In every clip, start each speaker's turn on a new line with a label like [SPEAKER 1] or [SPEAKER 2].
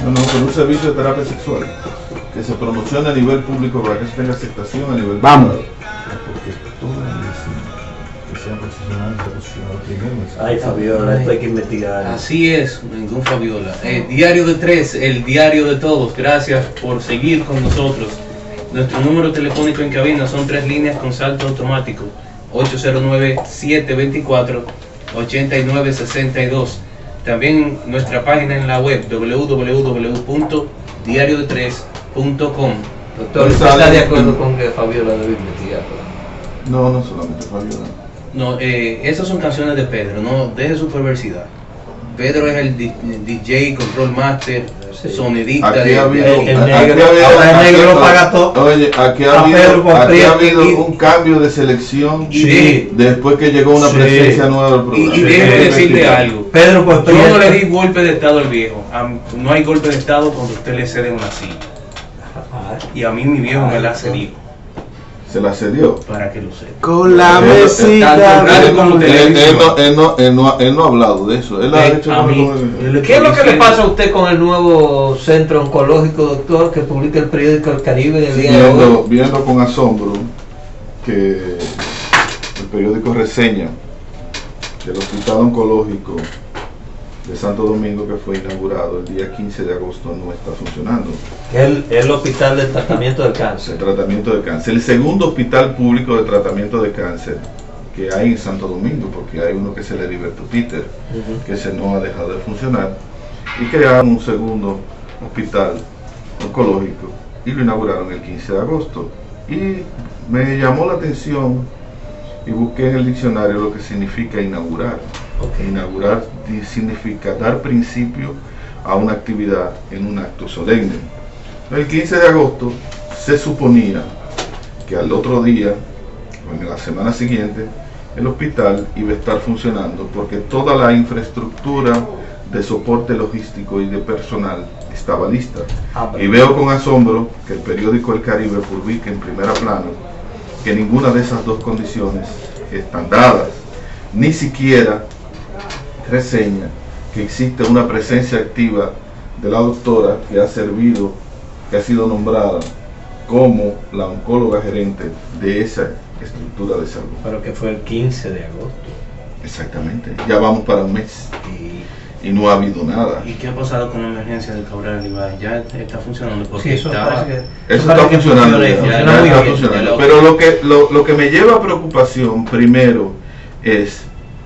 [SPEAKER 1] No, pero un servicio de terapia sexual que se promocione a nivel público para que eso tenga aceptación a nivel
[SPEAKER 2] Vamos.
[SPEAKER 1] privado. Porque toda la medicina que sea profesional se
[SPEAKER 3] Ay, Fabiola, esto hay que investigar.
[SPEAKER 4] Así es, ningún Fabiola. Diario de Tres, el diario de todos. Gracias por seguir con nosotros. Nuestro número telefónico en cabina son 3 líneas con salto automático: 809-724-8962. También nuestra página en la web www.diariodetres.com.
[SPEAKER 3] Doctor, ¿usted está de acuerdo con que Fabiola debe investigar?
[SPEAKER 1] No solamente Fabiola.
[SPEAKER 4] No, esas son canciones de Pedro, no deje su perversidad. Pedro es el DJ, control master, sonidista.
[SPEAKER 1] Aquí ha habido,
[SPEAKER 3] el negro lo paga todo.
[SPEAKER 1] Oye, aquí ha habido un cambio de selección después que llegó una presencia nueva al programa.
[SPEAKER 4] Y déjeme decirle algo.
[SPEAKER 3] Pedro, pues,
[SPEAKER 4] yo no le di golpe de estado al viejo. No hay golpe de estado cuando usted le cede una silla. Y a mí mi viejo me la cedió.
[SPEAKER 1] Se la cedió.
[SPEAKER 4] Para que lo sepa.
[SPEAKER 2] Con la mesita.
[SPEAKER 1] Él no ha hablado de eso. Él ha hecho
[SPEAKER 3] ¿Qué es lo que le pasa a usted con el nuevo centro oncológico, doctor, que publica el periódico El Caribe en el día de hoy?
[SPEAKER 1] Viendo con asombro que el periódico reseña que el hospital oncológico de Santo Domingo, que fue inaugurado el día 15 de agosto, no está funcionando.
[SPEAKER 3] El hospital de tratamiento del cáncer.
[SPEAKER 1] El tratamiento de cáncer. El segundo hospital público de tratamiento de cáncer que hay en Santo Domingo, porque hay uno que es el Heriberto Peter, que ese no ha dejado de funcionar, y crearon un segundo hospital oncológico y lo inauguraron el 15 de agosto. Y me llamó la atención y busqué en el diccionario lo que significa inaugurar. Inaugurar significa dar principio a una actividad en un acto solemne. El 15 de agosto se suponía que al otro día o en la semana siguiente el hospital iba a estar funcionando porque toda la infraestructura de soporte logístico y de personal estaba lista. Y veo con asombro que el periódico El Caribe publica en primera plana que ninguna de esas dos condiciones están dadas. Ni siquiera reseña que existe una presencia activa de la doctora que ha sido nombrada como la oncóloga gerente de esa estructura de salud.
[SPEAKER 3] Pero que fue el 15 de agosto.
[SPEAKER 1] Exactamente, ya vamos para un mes y no ha habido nada.
[SPEAKER 4] ¿Y qué ha pasado con la emergencia de Cabral Ibáez? ¿Ya está funcionando? Porque
[SPEAKER 3] sí, eso está
[SPEAKER 1] funcionando.
[SPEAKER 4] Ya.
[SPEAKER 1] Pero lo que me lleva a preocupación primero es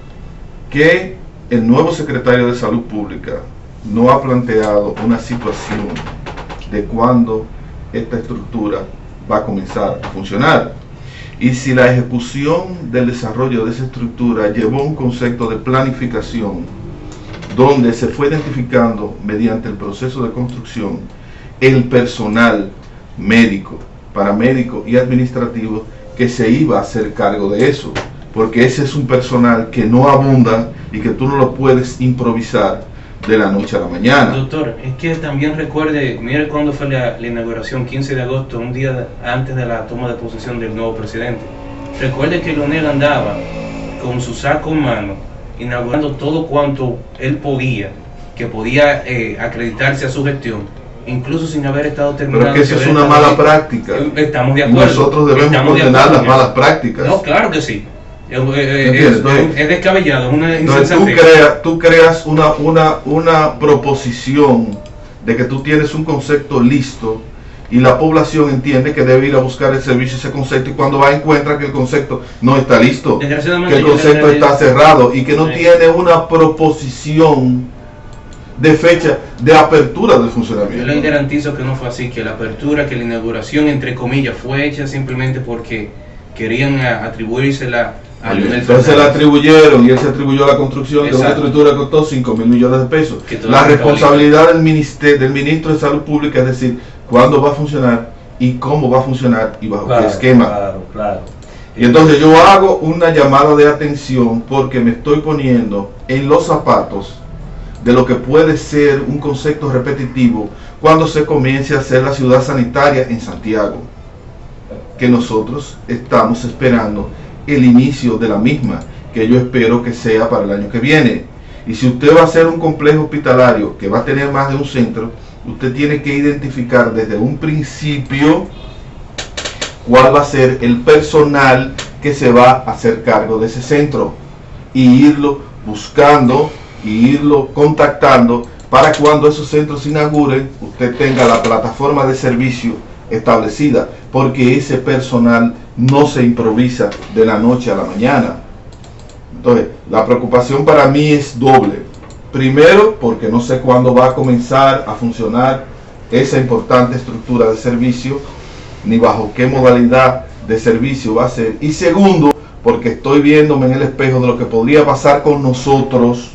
[SPEAKER 1] que el nuevo secretario de Salud Pública no ha planteado una situación de cuándo esta estructura va a comenzar a funcionar. Y si la ejecución del desarrollo de esa estructura llevó un concepto de planificación, donde se fue identificando mediante el proceso de construcción el personal médico, paramédico y administrativo que se iba a hacer cargo de eso, porque ese es un personal que no abunda y que tú no lo puedes improvisar de la noche a la mañana.
[SPEAKER 4] Doctor, es que también recuerde, mire cuándo fue la inauguración, 15 de agosto, un día antes de la toma de posesión del nuevo presidente. Recuerde que Leonel andaba con su saco en mano, inaugurando todo cuanto él podía, que podía acreditarse a su gestión, incluso sin haber estado terminando.
[SPEAKER 1] Pero que eso es una mala práctica.
[SPEAKER 4] Estamos de acuerdo.
[SPEAKER 1] Nosotros debemos condenar las malas prácticas.
[SPEAKER 4] No, claro que sí. Es descabellado, es una insensatez.
[SPEAKER 1] Tú creas una proposición de que tú tienes un concepto listo y la población entiende que debe ir a buscar el servicio ese concepto, y cuando va encuentra que el concepto no está listo, que el concepto está cerrado y que no tiene una proposición de fecha de apertura del funcionamiento.
[SPEAKER 4] Yo le garantizo que no fue así, que la apertura, que la inauguración, entre comillas, fue hecha simplemente porque querían atribuírsela a Leonel Fernández.
[SPEAKER 1] Entonces la atribuyeron y él se atribuyó la construcción de una estructura que costó 5.000 millones de pesos. La responsabilidad del ministro de Salud Pública es decir, cuándo va a funcionar y cómo va a funcionar y bajo qué esquema.
[SPEAKER 3] Claro.
[SPEAKER 1] Y entonces yo hago una llamada de atención porque me estoy poniendo en los zapatos de lo que puede ser un concepto repetitivo cuando se comience a hacer la ciudad sanitaria en Santiago, que nosotros estamos esperando el inicio de la misma, que yo espero que sea para el año que viene. Y si usted va a hacer un complejo hospitalario que va a tener más de un centro, usted tiene que identificar desde un principio cuál va a ser el personal que se va a hacer cargo de ese centro y irlo buscando y irlo contactando para cuando esos centros se inauguren usted tenga la plataforma de servicio establecida, porque ese personal no se improvisa de la noche a la mañana. Entonces, la preocupación para mí es doble. Primero, porque no sé cuándo va a comenzar a funcionar esa importante estructura de servicio, ni bajo qué modalidad de servicio va a ser. Y segundo, porque estoy viéndome en el espejo de lo que podría pasar con nosotros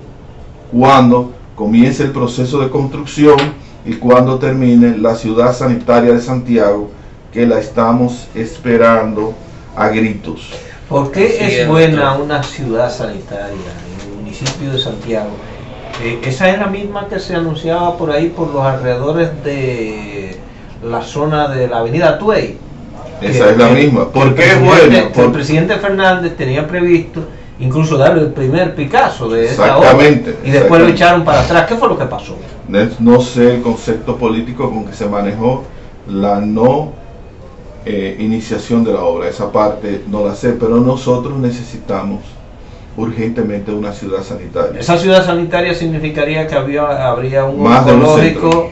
[SPEAKER 1] cuando comience el proceso de construcción y cuando termine la ciudad sanitaria de Santiago, que la estamos esperando a gritos.
[SPEAKER 3] ¿Por qué es buena una ciudad sanitaria en el municipio de Santiago? Esa es la misma que se anunciaba por ahí, por los alrededores de la zona de la avenida Tuey.
[SPEAKER 1] Esa es la misma. ¿Por qué es buena?
[SPEAKER 3] El presidente Fernández tenía previsto incluso darle el primer Picasso de esta obra, y después lo echaron para atrás. ¿Qué fue lo que pasó?
[SPEAKER 1] No sé el concepto político con que se manejó la no iniciación de la obra. Esa parte no la sé, pero nosotros necesitamos urgentemente una ciudad sanitaria.
[SPEAKER 3] Esa ciudad sanitaria significaría que habría un
[SPEAKER 1] más
[SPEAKER 3] oncológico,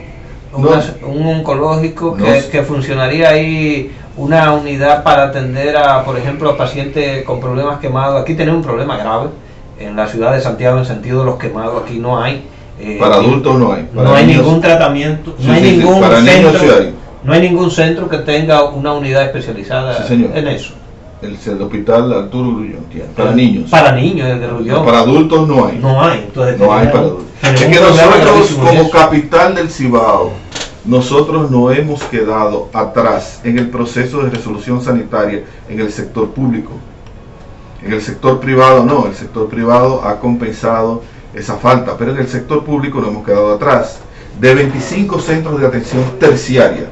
[SPEAKER 3] un oncológico que funcionaría ahí, una unidad para atender a, por ejemplo, a pacientes con problemas quemados. Aquí tenemos un problema grave en la ciudad de Santiago en sentido de los quemados. Aquí no hay.
[SPEAKER 1] Para adultos no hay.
[SPEAKER 3] No hay ningún tratamiento, no hay ningún centro. No hay ningún centro que tenga una unidad especializada en eso.
[SPEAKER 1] El hospital Arturo Grullón tiene. Para niños.
[SPEAKER 3] Para niños, el de Grullón.
[SPEAKER 1] No, para adultos no hay.
[SPEAKER 3] No hay. Entonces,
[SPEAKER 1] no hay para adultos. Es que nosotros, como capital del Cibao, nosotros no hemos quedado atrás en el proceso de resolución sanitaria en el sector público. En el sector privado no. El sector privado ha compensado esa falta, pero en el sector público no hemos quedado atrás. De 25 centros de atención terciaria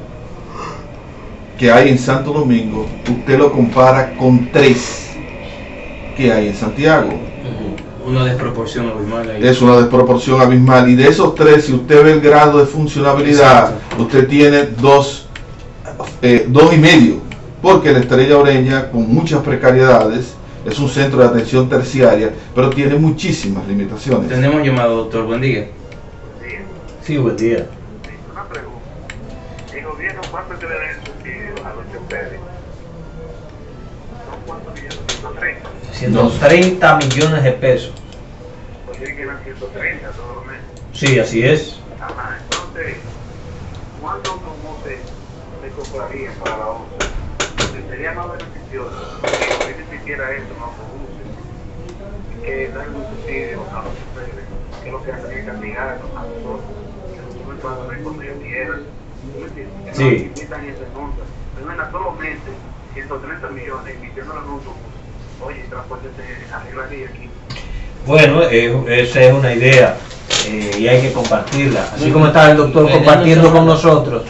[SPEAKER 1] que hay en Santo Domingo, usted lo compara con 3 que hay en Santiago.
[SPEAKER 4] Una desproporción abismal ahí.
[SPEAKER 1] Es una desproporción abismal, y de esos 3, si usted ve el grado de funcionabilidad, usted tiene 2,5, porque la Estrella Ureña, con muchas precariedades, es un centro de atención terciaria, pero tiene muchísimas limitaciones.
[SPEAKER 4] Tenemos llamado, doctor. Buen día.
[SPEAKER 3] Sí, buen día.
[SPEAKER 5] Una pregunta. ¿El gobierno cuánto que le da el subsidio a los choferes? ¿Son cuántos millones?
[SPEAKER 3] 130 millones de pesos.
[SPEAKER 5] Pues tienen que dar 130 todos los meses.
[SPEAKER 3] Sí, así es.
[SPEAKER 5] Ajá, entonces, ¿cuántos autobuses se comprarían para la ONCE? Porque sería más beneficioso que el gobierno hiciera esto en los autobuses, que darle un subsidio a los choferes, que es lo que hacen es castigarnos a nosotros, que nosotros pagan cuando ellos quieran.
[SPEAKER 3] Sí.
[SPEAKER 5] Quitan ese monto. Pero todos los meses, 130 millones, invirtiendo en los autobuses. Oye, el transporte se arreglaría aquí.
[SPEAKER 3] Bueno, esa es una idea y hay que compartirla. Así como está el doctor compartiendo con nosotros,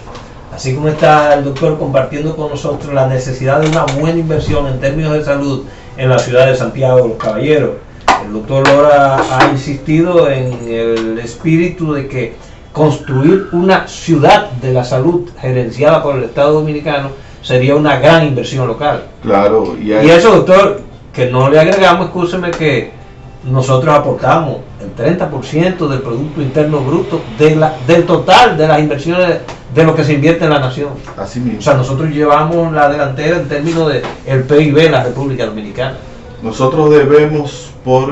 [SPEAKER 3] la necesidad de una buena inversión en términos de salud en la ciudad de Santiago de los Caballeros. El doctor Lora ha insistido en el espíritu de que construir una ciudad de la salud gerenciada por el Estado Dominicano sería una gran inversión local.
[SPEAKER 1] Claro,
[SPEAKER 3] y eso, doctor, que no le agregamos, escúcheme, que nosotros aportamos el 30% del Producto Interno Bruto del total de las inversiones de lo que se invierte en la nación.
[SPEAKER 1] Así mismo.
[SPEAKER 3] O sea, nosotros llevamos la delantera en términos de el PIB en la República Dominicana.
[SPEAKER 1] Nosotros debemos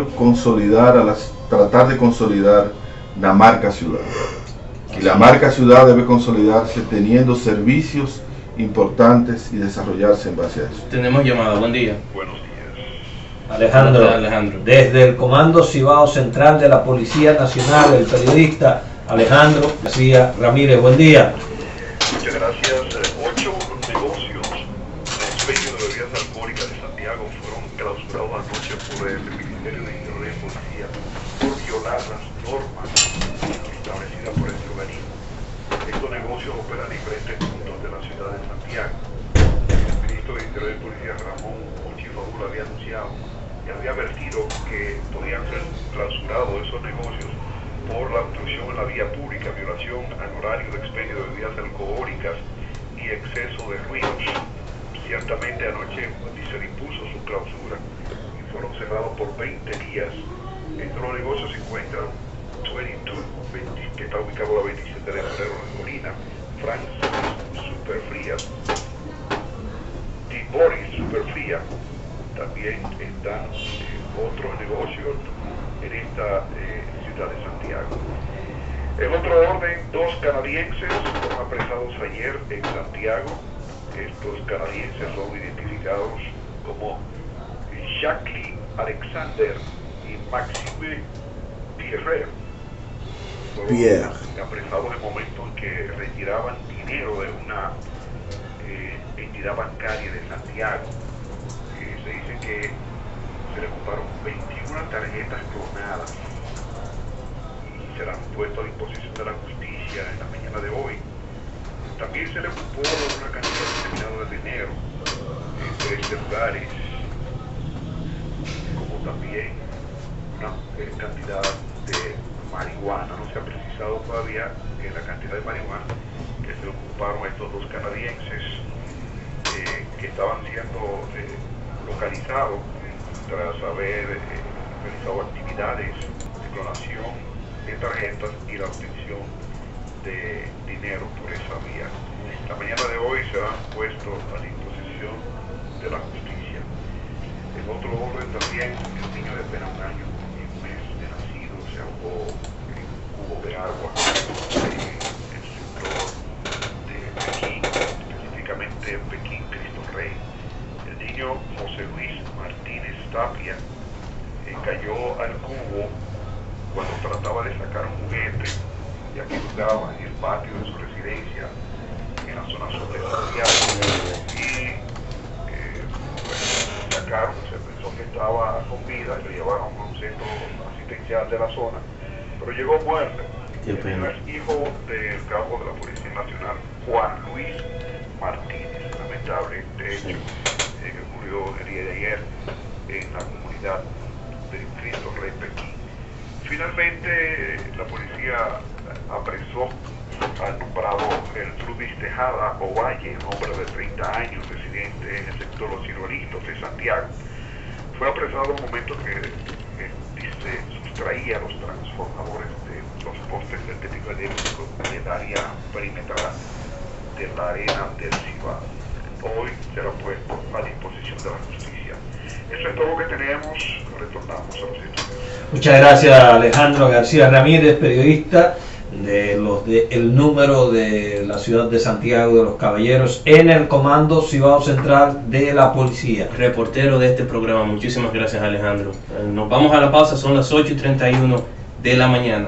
[SPEAKER 1] tratar de consolidar la marca ciudad. Y la marca ciudad debe consolidarse teniendo servicios importantes y desarrollarse en base a eso.
[SPEAKER 4] Tenemos llamada. Buen día.
[SPEAKER 5] Buenos días.
[SPEAKER 3] Alejandro, desde el Comando Cibao Central de la Policía Nacional, el periodista Alejandro García Ramírez. Buen día.
[SPEAKER 5] Muchas gracias. 8 negocios de expendio de bebidas alcohólicas de Santiago fueron clausurados anoche por el Ministerio de Interior y Policía por violar las normas establecidas por este organismo. Estos negocios operan en diferentes puntos de la ciudad de Santiago. El ministro de Interior y Policía, Ramón Ochifaúl, había anunciado que había advertido que podían ser clausurados esos negocios por la obstrucción en la vía pública, violación al horario de expendio de bebidas alcohólicas y exceso de ruidos. Ciertamente anoche se dispuso su clausura y fueron cerrados por 20 días. Entre los negocios se encuentran 22, que está ubicado a la 27 de febrero en Colina, Francis Superfrías, Boris Superfría. También están otros negocios en esta ciudad de Santiago. En otro orden, 2 canadienses fueron apresados ayer en Santiago. Estos canadienses son identificados como Jacques Alexander y Maxime Pierre. Fueron apresados en el momento en que retiraban dinero de una entidad bancaria de Santiago. Se dice que se le ocuparon 21 tarjetas clonadas y serán puestos a disposición de la justicia en la mañana de hoy. También se le ocupó una cantidad determinada de dinero en 3 celulares, como también una cantidad de marihuana. No se ha precisado todavía la cantidad de marihuana que se le ocuparon a estos 2 canadienses que estaban siendo localizados tras haber realizado actividades de clonación de tarjetas y la obtención de dinero por esa vía. La mañana de hoy serán puestos a disposición de la justicia. En otro orden también, el niño de apenas 1 año y 1 mes de nacido se ahogó en un cubo de agua en el sector de Pekín, específicamente en Pekín, Cristo Rey. El niño José Luis Martínez Tapia cayó al cubo cuando trataba de sacar un juguete, ya que jugaba en el patio de su residencia en la zona sur de Santiago, y sacaron, se pensó que estaba con vida y lo llevaron a un centro asistencial de la zona, pero llegó muerto. Es hijo del cabo de la Policía Nacional, Juan Luis Martínez. Lamentable este hecho que ocurrió el día de ayer en la comunidad de Cristo Rey, Pekín. Finalmente, la policía apresó al nombrado Gertrudis Tejada Ovalle, un hombre de 30 años, residente en el sector Los Ciruelitos de Santiago. Fue apresado en un momento que sustraía los transformadores de los postes del técnico eléctrico del área perimetral de la arena del Cibao. Hoy será puesto a disposición de la justicia. Eso es todo lo que tenemos. Retornamos a los estudios.
[SPEAKER 3] Muchas gracias, Alejandro García Ramírez, periodista de los de El Número de la ciudad de Santiago de los Caballeros en el Comando Cibao Central de la Policía.
[SPEAKER 4] Reportero de este programa. Muchísimas gracias, Alejandro. Nos vamos a la pausa, son las 8:31 de la mañana.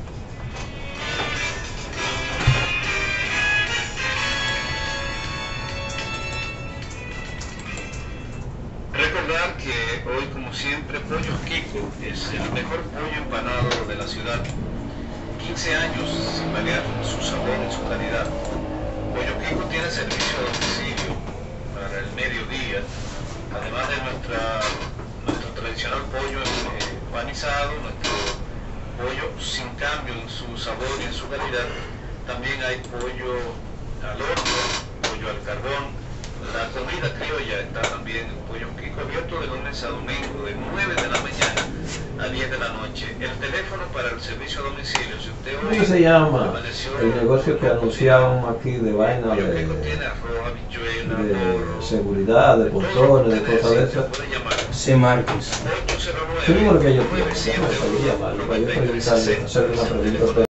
[SPEAKER 6] Recordar que hoy, como siempre, Pollo Kiko es el mejor pollo empanado de la ciudad. 15 años sin variar su sabor y su calidad. Pollo Kiko tiene servicio a domicilio para el mediodía, además de nuestro tradicional pollo empanizado, nuestro pollo sin cambio en su sabor y en su calidad. También hay pollo al horno, pollo al carbón. La comida criolla está también en Pollo Kiko, abierto de lunes a domingo, de 9 de la mañana a 10 de la noche. El teléfono para el servicio a domicilio, si usted hoy...
[SPEAKER 3] ¿Cómo se llama el negocio que anunciaron aquí de vaina
[SPEAKER 6] Pollo Kiko tiene arroz, habichuela,
[SPEAKER 3] de seguridad, de portones, de cosas de esas?
[SPEAKER 4] C. Márquez.
[SPEAKER 3] ¿Qué número que yo tengo? Déjame llamarlo para yo preguntarle, hacerle una pregunta.